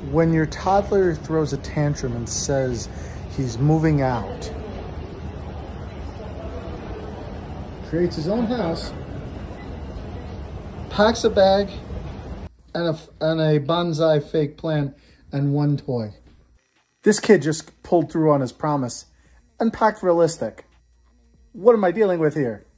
When your toddler throws a tantrum and says he's moving out, creates his own house, packs a bag and a bonsai fake plant and one toy. This kid just pulled through on his promise and packed realistic. What am I dealing with here?